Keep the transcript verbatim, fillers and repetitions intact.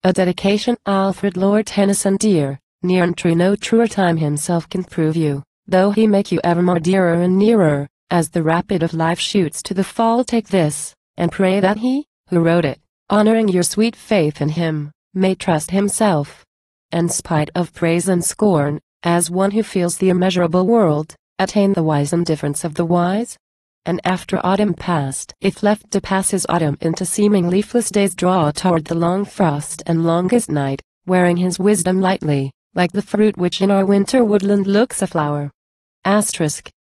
A dedication. Alfred Lord Tennyson. Dear, near and true, no truer time himself can prove you, though he make you evermore dearer and nearer, as the rapid of life shoots to the fall. Take this, and pray that he, who wrote it, honoring your sweet faith in him, may trust himself, and spite of praise and scorn, as one who feels the immeasurable world, attain the wise indifference of the wise. And after autumn past, if left to pass his autumn into seeming leafless days, draw toward the long frost and longest night, wearing his wisdom lightly, like the fruit which in our winter woodland looks a flower. Asterisk.